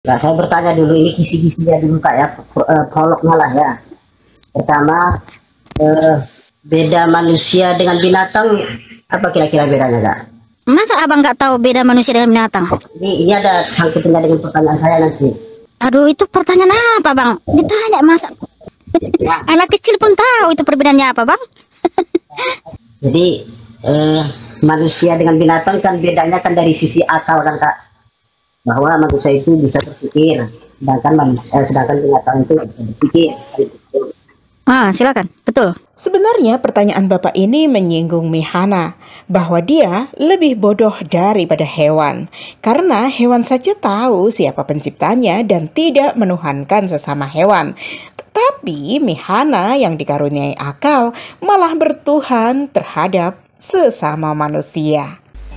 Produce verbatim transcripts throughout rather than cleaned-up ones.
Nah, saya bertanya dulu ini kisi-kisinya dulu Kak ya, pro- eh, prolognya lah ya. Pertama, eh, beda manusia dengan binatang, apa kira-kira bedanya Kak? Masa abang nggak tahu beda manusia dengan binatang? Ini, ini ada sangkutannya dengan pertanyaan saya nanti. Aduh, itu pertanyaan apa bang? Ditanya masa anak kecil pun tahu itu perbedaannya apa bang? Jadi eh, manusia dengan binatang kan bedanya kan dari sisi akal kan Kak, bahwa manusia itu bisa berpikir, sedangkan manusia, eh, sedangkan binatang itu bisa berpikir. Ah, silakan. Betul. Sebenarnya pertanyaan Bapak ini menyinggung Mihana bahwa dia lebih bodoh daripada hewan karena hewan saja tahu siapa penciptanya dan tidak menuhankan sesama hewan. Tetapi Mihana yang dikaruniai akal malah bertuhan terhadap sesama manusia.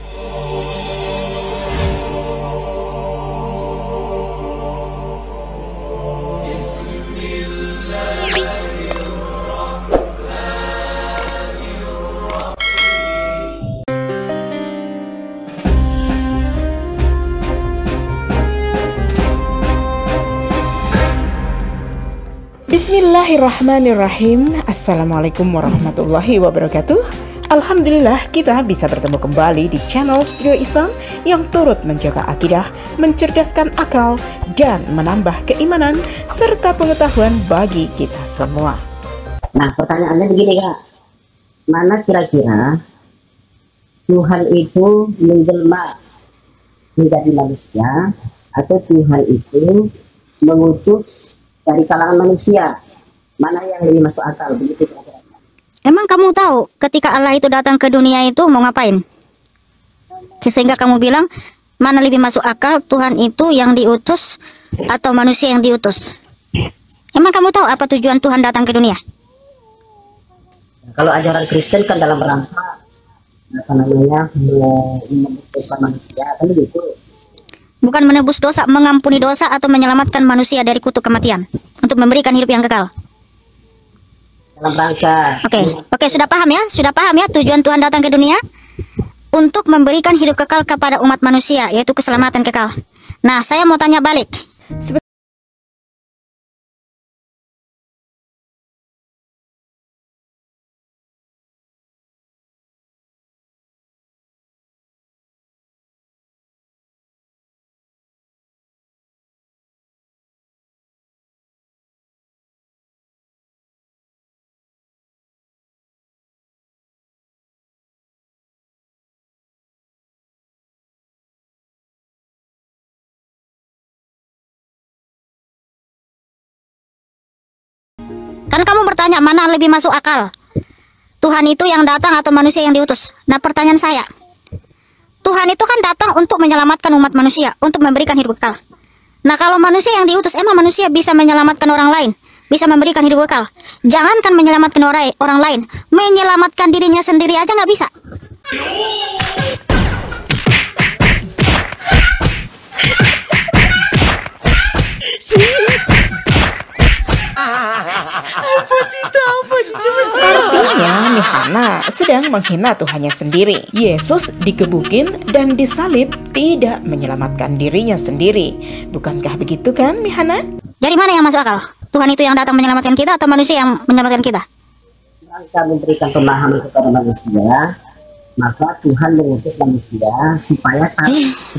Bismillahirrahmanirrahim. Assalamualaikum warahmatullahi wabarakatuh. Alhamdulillah kita bisa bertemu kembali di channel Studio Islam yang turut menjaga akidah, mencerdaskan akal, dan menambah keimanan serta pengetahuan bagi kita semua. Nah pertanyaannya begini Kak, mana kira-kira Tuhan itu menjelma menjadi manusia atau Tuhan itu mengutus dari kalangan manusia, mana yang lebih masuk akal begitu kira-kira? Emang kamu tahu ketika Allah itu datang ke dunia itu mau ngapain? Sehingga kamu bilang mana lebih masuk akal, Tuhan itu yang diutus atau manusia yang diutus? Emang kamu tahu apa tujuan Tuhan datang ke dunia? Kalau ajaran Kristen kan dalam rangka apa namanya menembus manusia kan begitu. Bukan menebus dosa, mengampuni dosa atau menyelamatkan manusia dari kutuk kematian untuk memberikan hidup yang kekal. Dalam rangka. Oke, okay. oke okay, sudah paham ya, sudah paham ya tujuan Tuhan datang ke dunia untuk memberikan hidup kekal kepada umat manusia, yaitu keselamatan kekal. Nah, saya mau tanya balik. Kan kamu bertanya mana lebih masuk akal, Tuhan itu yang datang atau manusia yang diutus. Nah pertanyaan saya, Tuhan itu kan datang untuk menyelamatkan umat manusia, untuk memberikan hidup kekal. Nah kalau manusia yang diutus, emang manusia bisa menyelamatkan orang lain, bisa memberikan hidup kekal? Jangankan menyelamatkan orang, orang lain, menyelamatkan dirinya sendiri aja nggak bisa. Artinya Mihana sedang menghina Tuhannya sendiri. Yesus digebukin dan disalib tidak menyelamatkan dirinya sendiri. Bukankah begitu kan Mihana? Jadi mana yang masuk akal? Tuhan itu yang datang menyelamatkan kita atau manusia yang menyelamatkan kita? Rangka memberikan pemahaman kepada manusia, maka Tuhan mengutus manusia supaya tahu.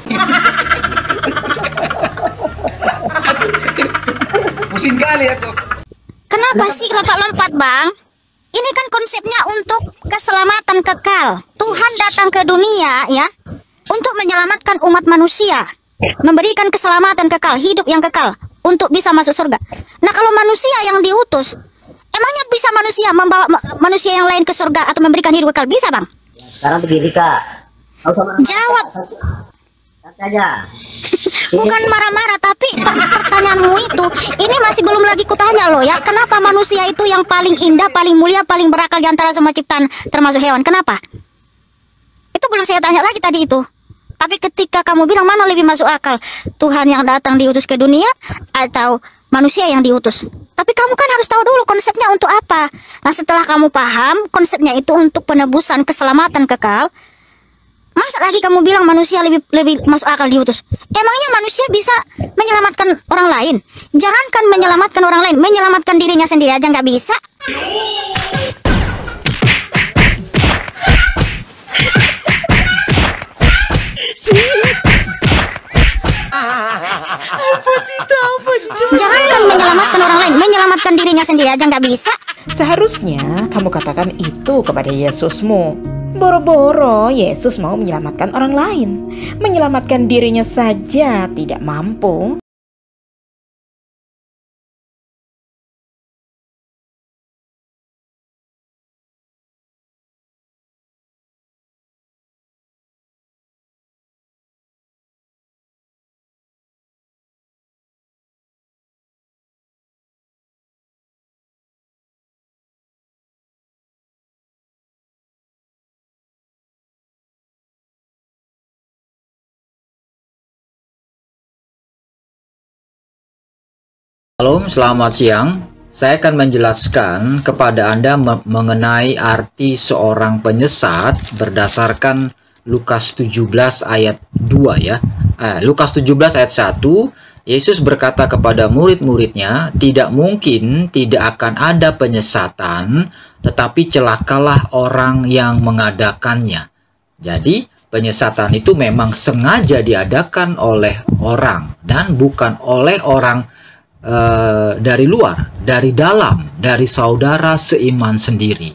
Pusing kali aku. Kenapa sih lompat-lompat bang? Ini kan konsepnya untuk keselamatan kekal. Tuhan datang ke dunia ya untuk menyelamatkan umat manusia, memberikan keselamatan kekal, hidup yang kekal untuk bisa masuk surga. Nah kalau manusia yang diutus, emangnya bisa manusia membawa manusia yang lain ke surga atau memberikan hidup kekal? Bisa bang? Ya, sekarang begini Kak, jawab. Santai aja. Bukan marah-marah, tapi per pertanyaanmu itu, ini masih belum lagi kutanya loh ya, kenapa manusia itu yang paling indah, paling mulia, paling berakal di antara semua ciptaan, termasuk hewan? Kenapa? Itu belum saya tanya lagi tadi itu. Tapi ketika kamu bilang mana lebih masuk akal, Tuhan yang datang diutus ke dunia atau manusia yang diutus? Tapi kamu kan harus tahu dulu konsepnya untuk apa. Nah setelah kamu paham konsepnya itu untuk penebusan keselamatan kekal, Masa lagi kamu bilang manusia lebih lebih masuk akal diutus? Emangnya manusia bisa menyelamatkan orang lain? Jangankan menyelamatkan orang lain, menyelamatkan dirinya sendiri aja nggak bisa. Jangankan menyelamatkan orang lain, menyelamatkan dirinya sendiri aja nggak bisa. Seharusnya kamu katakan itu kepada Yesusmu. Boro-boro Yesus mau menyelamatkan orang lain, menyelamatkan dirinya saja tidak mampu. Halo, selamat siang. Saya akan menjelaskan kepada Anda mengenai arti seorang penyesat berdasarkan Lukas tujuh belas ayat dua ya. Eh, Lukas tujuh belas ayat satu, Yesus berkata kepada murid-muridnya, "Tidak mungkin tidak akan ada penyesatan, tetapi celakalah orang yang mengadakannya." Jadi, penyesatan itu memang sengaja diadakan oleh orang dan bukan oleh orang Uh, dari luar, dari dalam, dari saudara seiman sendiri.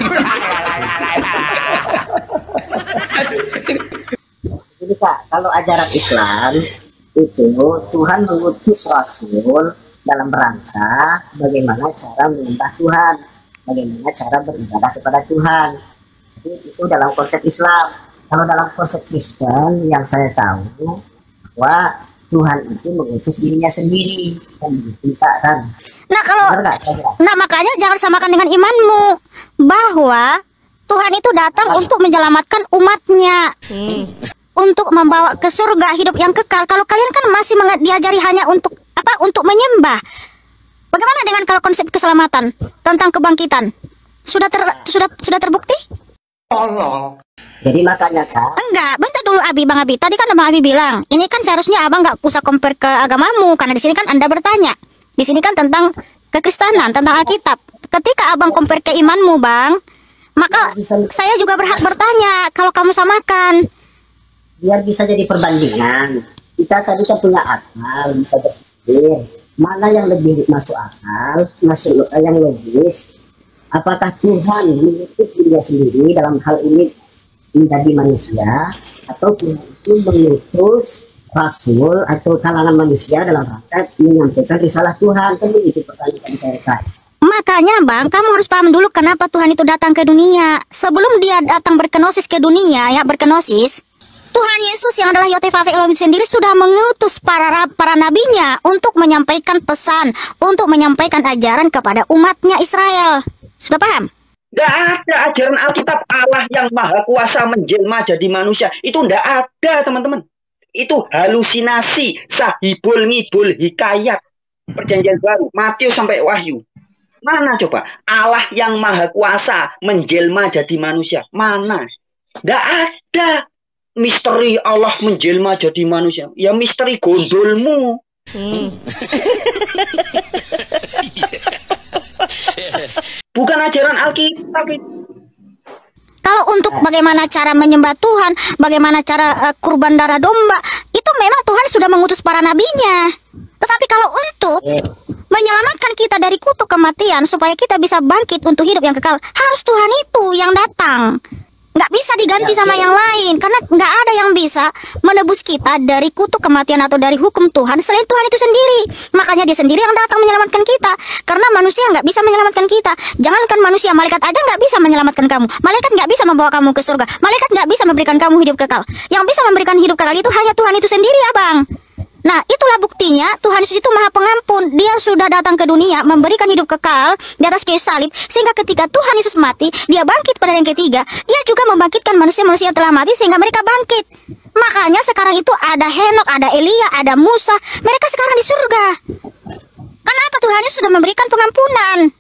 Jadi Kak, kalau ajaran Islam itu Tuhan mengutus Rasul dalam rangka bagaimana cara menyembah Tuhan, bagaimana cara beribadah kepada Tuhan. Jadi itu dalam konsep Islam. Kalau dalam konsep Kristen yang saya tahu bahwa Tuhan itu mengutus dirinya sendiri kan kita kan. Nah kalau, nah makanya jangan samakan dengan imanmu bahwa Tuhan itu datang untuk menyelamatkan umatnya, hmm. untuk membawa ke surga hidup yang kekal. Kalau kalian kan masih diajari hanya untuk apa? Untuk menyembah. Bagaimana dengan kalau konsep keselamatan tentang kebangkitan sudah ter, sudah sudah terbukti? Allah. Jadi makanya Kak. Enggak, bentar dulu Abi, Bang Abi. Tadi kan Bang Abi bilang, ini kan seharusnya Abang nggak usah compare ke agamamu, karena di sini kan Anda bertanya. Di sini kan tentang kekristenan, tentang Alkitab. Ketika Abang compare ke imanmu, Bang, maka bisa, saya juga berhak bertanya kalau kamu samakan. Biar bisa jadi perbandingan. Kita tadi kan punya akal, bisa berpikir mana yang lebih masuk akal, masuk yang logis. Apakah Tuhan mengutus dirinya sendiri dalam hal ini menjadi manusia, atau Tuhan itu mengutus Rasul atau kalangan manusia dalam rangka menyampaikan risalah Tuhan? Kan itu pertanyaan saya. Makanya Bang, kamu harus paham dulu kenapa Tuhan itu datang ke dunia. Sebelum dia datang berkenosis ke dunia, ya berkenosis, Tuhan Yesus yang adalah Yotevave Elohim sendiri sudah mengutus para para nabinya untuk menyampaikan pesan, untuk menyampaikan ajaran kepada umatnya Israel. Sudah paham? Nggak ada ajaran Alkitab Allah yang maha kuasa menjelma jadi manusia. Itu nggak ada, teman-teman. Itu halusinasi, sahibul ngibul hikayat. Perjanjian baru, Matius sampai Wahyu. Mana coba? Allah yang maha kuasa menjelma jadi manusia. Mana? Nggak ada. Misteri Allah menjelma jadi manusia. Ya misteri gondolmu. Hmm. Bukan ajaran Alkitab itu. Kalau untuk bagaimana cara menyembah Tuhan, bagaimana cara uh, kurban darah domba, itu memang Tuhan sudah mengutus para nabinya. Tetapi kalau untuk menyelamatkan kita dari kutuk kematian supaya kita bisa bangkit untuk hidup yang kekal, harus Tuhan itu yang datang. Nggak bisa diganti sama yang lain, karena nggak ada yang bisa menebus kita dari kutuk kematian atau dari hukum Tuhan selain Tuhan itu sendiri. Makanya dia sendiri yang datang menyelamatkan kita, karena manusia nggak bisa menyelamatkan kita. Jangankan manusia, malaikat aja nggak bisa menyelamatkan kamu. Malaikat nggak bisa membawa kamu ke surga. Malaikat nggak bisa memberikan kamu hidup kekal. Yang bisa memberikan hidup kekal itu hanya Tuhan itu sendiri ya Bang. Nah, itulah buktinya Tuhan Yesus itu Maha Pengampun. Dia sudah datang ke dunia memberikan hidup kekal di atas kayu salib, sehingga ketika Tuhan Yesus mati, dia bangkit pada yang ketiga. Dia juga membangkitkan manusia-manusia yang telah mati sehingga mereka bangkit. Makanya sekarang itu ada Henok, ada Elia, ada Musa. Mereka sekarang di surga. Kenapa Tuhan Yesus sudah memberikan pengampunan?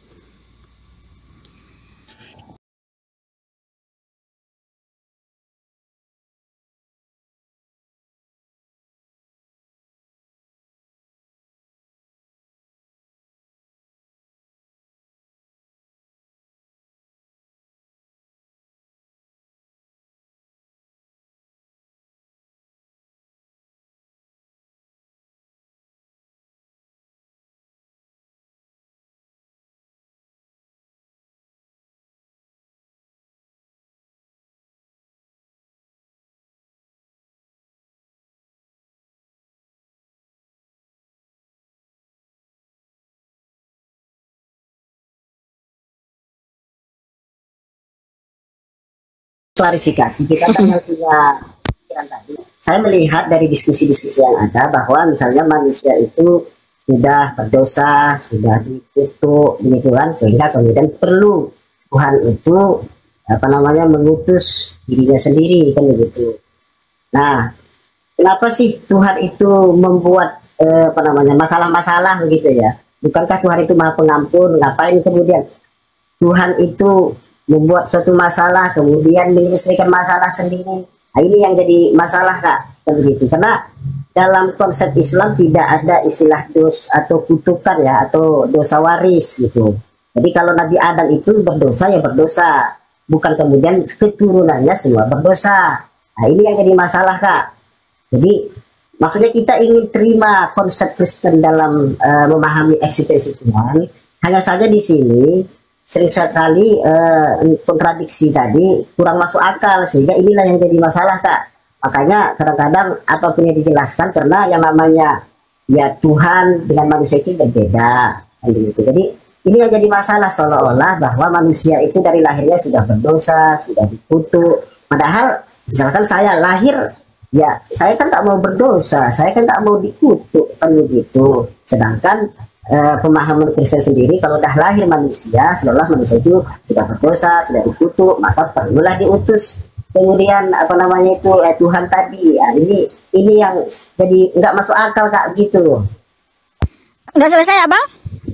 klarifikasi kita kan yang punya pikiran tadi. Saya melihat dari diskusi-diskusi yang ada bahwa misalnya manusia itu sudah berdosa, sudah dikutuk, begitu kan, sehingga kemudian perlu Tuhan itu apa namanya mengutus dirinya sendiri kan begitu. Nah, kenapa sih Tuhan itu membuat eh, apa namanya masalah-masalah begitu ya? Bukankah Tuhan itu Maha Pengampun? Ngapain kemudian Tuhan itu membuat suatu masalah kemudian menyelesaikan masalah sendiri? Nah, ini yang jadi masalah Kak, kan begitu. Karena dalam konsep Islam tidak ada istilah dos atau kutukan ya, atau dosa waris gitu. Jadi kalau Nabi Adam itu berdosa ya berdosa, bukan kemudian keturunannya semua berdosa. Nah, ini yang jadi masalah Kak. Jadi maksudnya kita ingin terima konsep Kristen dalam uh, memahami eksistensi Tuhan. Hanya saja di sini sering sekali uh, kontradiksi tadi kurang masuk akal, sehingga inilah yang jadi masalah Kak. Makanya kadang-kadang apapun yang dijelaskan, karena yang namanya ya Tuhan dengan manusia itu berbeda. Gitu. Jadi ini yang jadi masalah, seolah-olah bahwa manusia itu dari lahirnya sudah berdosa, sudah dikutuk. Padahal misalkan saya lahir, ya saya kan tak mau berdosa, saya kan tak mau dikutuk, kan begitu. Sedangkan eh, pemahaman Kristen sendiri, kalau dah lahir manusia, seolah manusia itu sudah berdosa, sudah dikutuk, maka perlulah diutus. Kemudian apa namanya itu eh, Tuhan tadi. Ya, ini ini yang jadi nggak masuk akal Kak gitu. Nggak selesai Abang?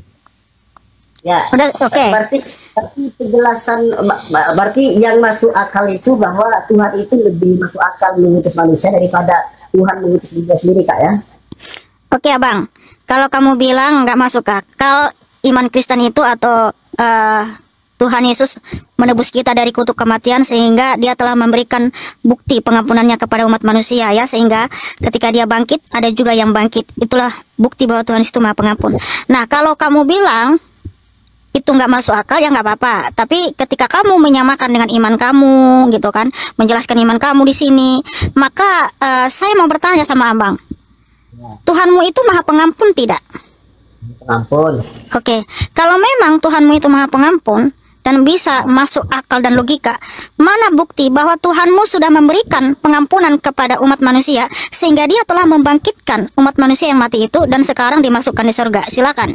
Ya, Udah, oke. Okay. Berarti, berarti penjelasan, berarti yang masuk akal itu bahwa Tuhan itu lebih masuk akal mengutus manusia daripada Tuhan mengutus dirinya sendiri Kak ya. Oke okay, Abang, kalau kamu bilang nggak masuk akal iman Kristen itu atau uh, Tuhan Yesus menebus kita dari kutuk kematian sehingga dia telah memberikan bukti pengampunannya kepada umat manusia ya, sehingga ketika dia bangkit ada juga yang bangkit, itulah bukti bahwa Tuhan itu Maha Pengampun. Nah kalau kamu bilang itu nggak masuk akal ya nggak apa-apa, tapi ketika kamu menyamakan dengan iman kamu gitu kan, menjelaskan iman kamu di sini, maka uh, saya mau bertanya sama Abang, Tuhanmu itu Maha Pengampun tidak? Pengampun. Oke, kalau memang Tuhanmu itu Maha Pengampun dan bisa masuk akal dan logika, mana bukti bahwa Tuhanmu sudah memberikan pengampunan kepada umat manusia sehingga dia telah membangkitkan umat manusia yang mati itu dan sekarang dimasukkan di surga? Silakan.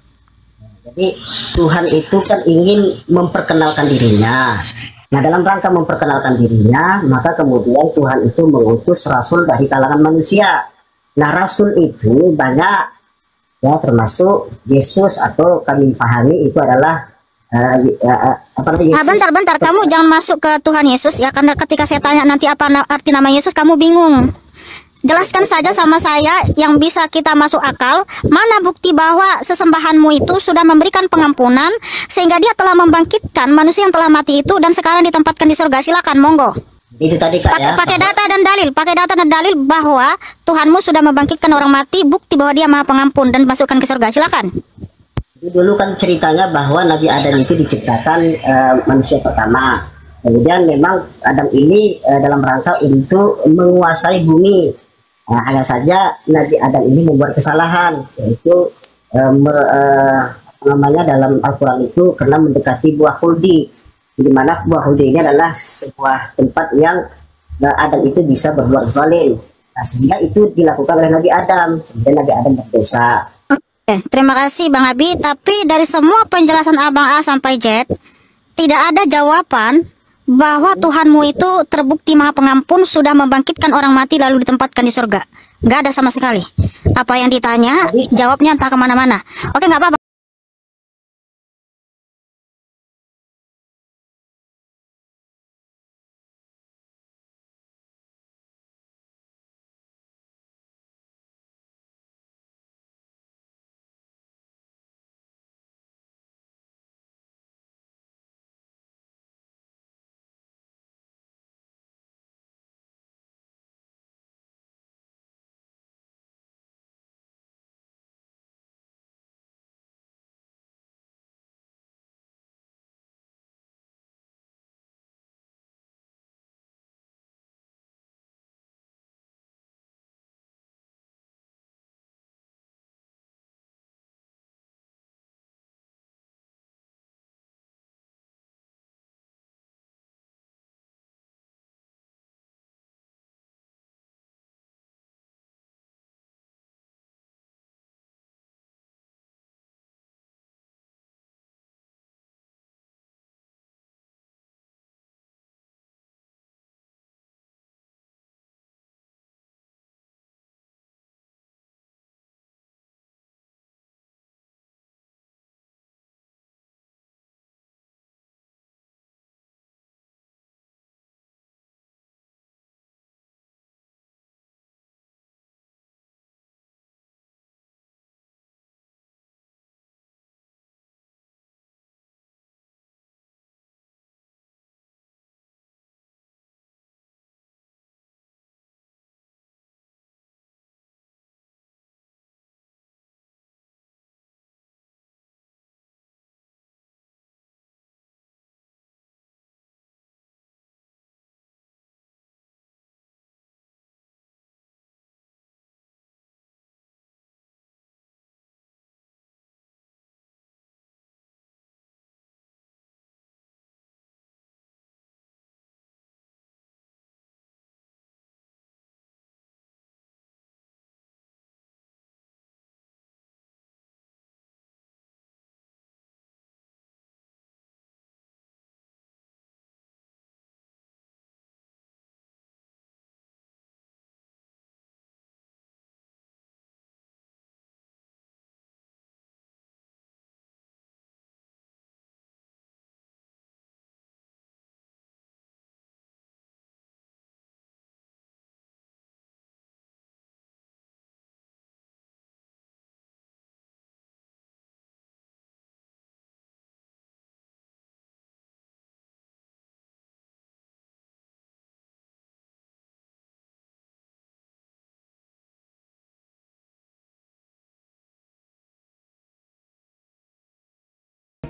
Jadi Tuhan itu kan ingin memperkenalkan dirinya. Nah dalam rangka memperkenalkan dirinya, maka kemudian Tuhan itu mengutus rasul dari kalangan manusia. Nah rasul itu banyak ya, termasuk Yesus, atau kami pahami itu adalah uh, uh, apa namanya? Ah, bentar, bentar, kamu jangan masuk ke Tuhan Yesus ya, karena ketika saya tanya nanti apa arti nama Yesus kamu bingung. Jelaskan saja sama saya yang bisa kita masuk akal, mana bukti bahwa sesembahanmu itu sudah memberikan pengampunan sehingga dia telah membangkitkan manusia yang telah mati itu dan sekarang ditempatkan di surga. Silakan, monggo. Itu tadi Kak pakai, ya. Pakai data dan dalil, pakai data dan dalil bahwa Tuhanmu sudah membangkitkan orang mati, bukti bahwa dia Maha Pengampun dan masukkan ke surga. Silakan. Dulu kan ceritanya bahwa Nabi Adam itu diciptakan uh, manusia pertama. Kemudian memang Adam ini uh, dalam rangka untuk menguasai bumi. Nah, hanya saja Nabi Adam ini membuat kesalahan, yaitu um, uh, apa namanya dalam Al-Quran itu karena mendekati buah khuldi, di mana buah khuldi ini adalah sebuah tempat yang uh, Adam itu bisa berbuat zalim. Nah, sehingga itu dilakukan oleh Nabi Adam, kemudian Nabi Adam berdosa. Oke, terima kasih Bang Abi. Tapi dari semua penjelasan Abang A sampai Z, tidak ada jawaban bahwa Tuhanmu itu terbukti Maha Pengampun, sudah membangkitkan orang mati lalu ditempatkan di surga. Nggak ada sama sekali. Apa yang ditanya, jawabnya entah kemana-mana. Oke, nggak apa-apa.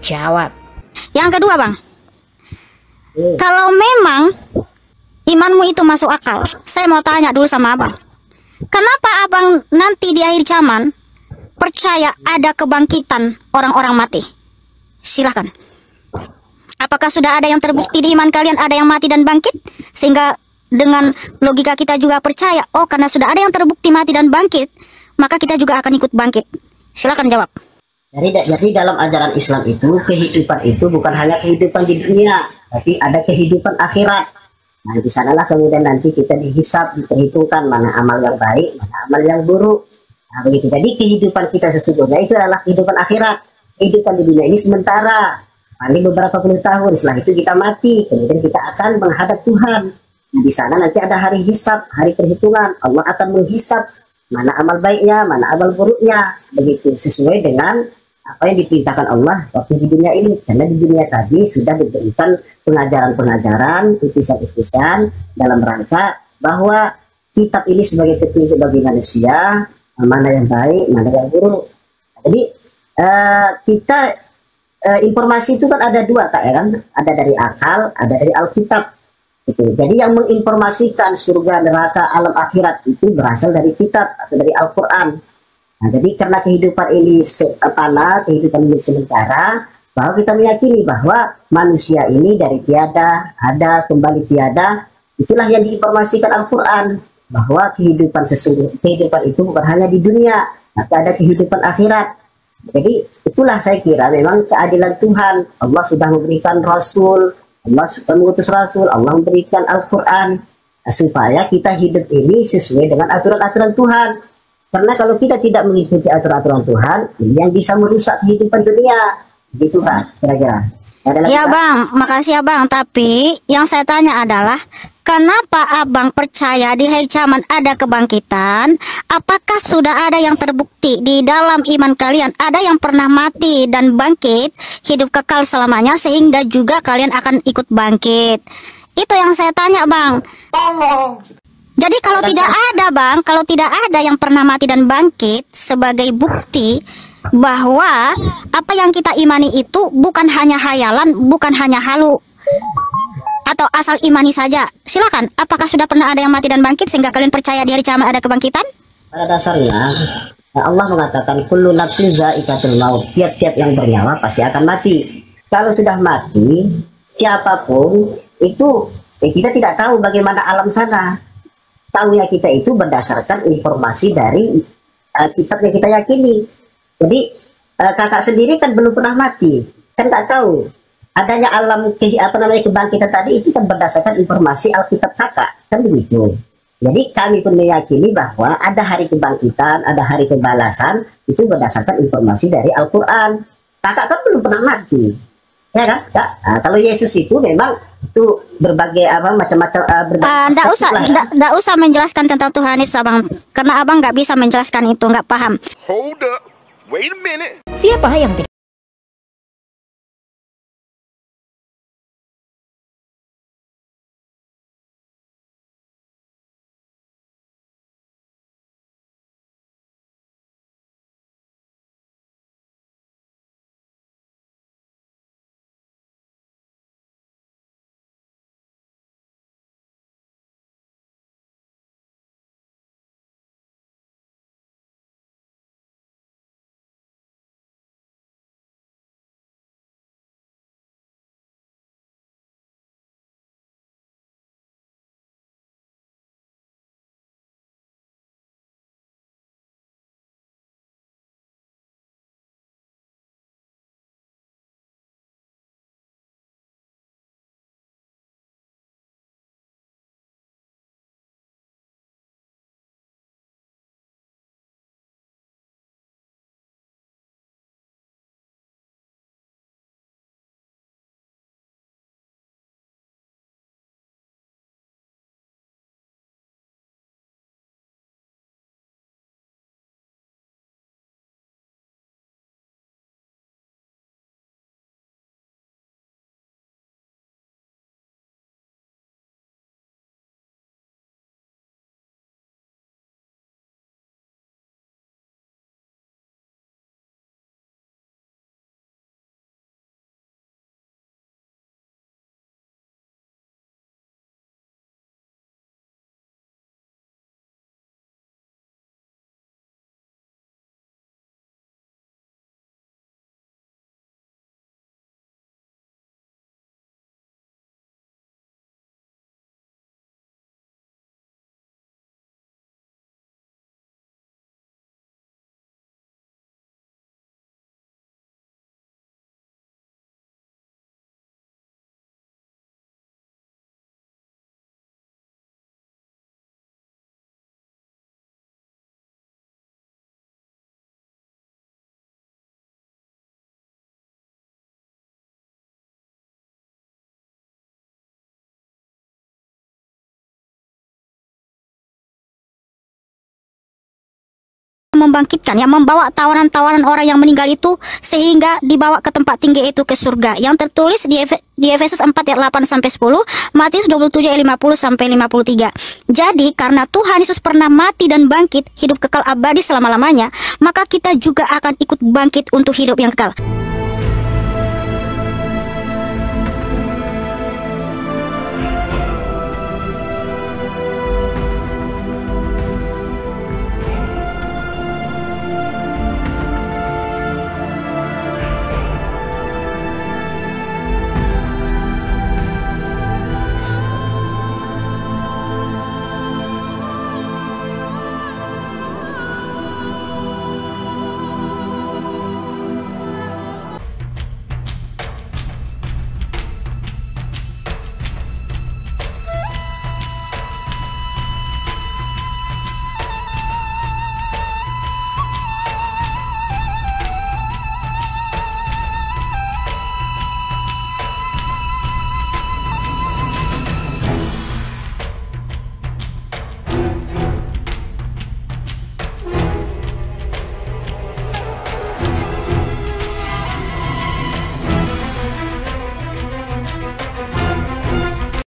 jawab. Yang kedua, Bang, Hmm. kalau memang imanmu itu masuk akal, saya mau tanya dulu sama Abang. Kenapa Abang nanti di akhir zaman percaya ada kebangkitan orang-orang mati? Silahkan. Apakah sudah ada yang terbukti di iman kalian ada yang mati dan bangkit? Sehingga dengan logika kita juga percaya, oh karena sudah ada yang terbukti mati dan bangkit, maka kita juga akan ikut bangkit. Silahkan jawab. Jadi, jadi dalam ajaran Islam itu kehidupan itu bukan hanya kehidupan di dunia, tapi ada kehidupan akhirat. Nah, di sanalah kemudian nanti kita dihisab, diperhitungkan mana amal yang baik, mana amal yang buruk. Nah, begitu. Jadi kehidupan kita sesungguhnya itu adalah kehidupan akhirat. Kehidupan di dunia ini sementara, paling beberapa puluh tahun. Setelah itu kita mati, kemudian kita akan menghadap Tuhan. Nah, di sana nanti ada hari hisab, hari perhitungan. Allah akan menghisab mana amal baiknya, mana amal buruknya. Begitu, sesuai dengan apa yang diperintahkan Allah waktu di dunia ini. Karena di dunia tadi sudah diberikan pengajaran-pengajaran, utusan-utusan dalam rangka bahwa kitab ini sebagai petunjuk bagi manusia, mana yang baik, mana yang buruk. Jadi uh, kita uh, informasi itu kan ada dua, Kak, ya kan? Ada dari akal, ada dari Alkitab. Gitu. Jadi yang menginformasikan surga, neraka, alam akhirat itu berasal dari kitab atau dari Al-Quran. Nah, jadi karena kehidupan ini fana, kehidupan ini sementara, bahwa kita meyakini bahwa manusia ini dari tiada, ada, kembali tiada, itulah yang diinformasikan Al-Quran, bahwa kehidupan sesungguhnya, kehidupan itu bukan hanya di dunia, tapi ada kehidupan akhirat. Jadi itulah saya kira memang keadilan Tuhan. Allah sudah memberikan Rasul, Allah sudah mengutus Rasul, Allah memberikan Al-Quran, supaya kita hidup ini sesuai dengan aturan-aturan Tuhan. Karena kalau kita tidak mengikuti aturan-aturan Tuhan, ini yang bisa merusak kehidupan dunia. Gitu kan, kira-kira. Ya Bang, makasih ya Bang. Tapi yang saya tanya adalah, kenapa Abang percaya di akhir zaman ada kebangkitan? Apakah sudah ada yang terbukti di dalam iman kalian? Ada yang pernah mati dan bangkit, hidup kekal selamanya, sehingga juga kalian akan ikut bangkit? Itu yang saya tanya Bang. Jadi kalau tidak ada Bang, kalau tidak ada yang pernah mati dan bangkit sebagai bukti bahwa apa yang kita imani itu bukan hanya hayalan, bukan hanya halu, atau asal imani saja. Silakan, apakah sudah pernah ada yang mati dan bangkit sehingga kalian percaya di hari kiamat ada kebangkitan? Pada dasarnya Allah mengatakan kullu nafsin za'iqatul maut, tiap-tiap yang bernyawa pasti akan mati. Kalau sudah mati, siapapun itu, eh, kita tidak tahu bagaimana alam sana. Tahunya kita itu berdasarkan informasi dari uh, kitab yang kita yakini. Jadi uh, kakak sendiri kan belum pernah mati, kan nggak tahu adanya alam ke, apa namanya kebangkitan tadi itu kan berdasarkan informasi Alkitab kakak, kan begitu. Jadi kami pun meyakini bahwa ada hari kebangkitan, ada hari pembalasan itu berdasarkan informasi dari Al-Quran. Kakak kan belum pernah mati, ya kan? Kak? Nah, kalau Yesus itu memang itu berbagai apa macam-macam uh, uh, nggak usah nggak nggak usah menjelaskan tentang Tuhan Yesus Abang, karena Abang nggak bisa menjelaskan itu, nggak paham. Hold up, wait a minute. Siapa yang tidak membangkitkan, yang membawa tawanan-tawanan orang yang meninggal itu sehingga dibawa ke tempat tinggi itu, ke surga. Yang tertulis di, Efe, di Efesus empat ayat delapan sampai sepuluh, Matius dua puluh tujuh ayat lima puluh sampai lima puluh tiga. Jadi karena Tuhan Yesus pernah mati dan bangkit, hidup kekal abadi selama-lamanya, maka kita juga akan ikut bangkit untuk hidup yang kekal.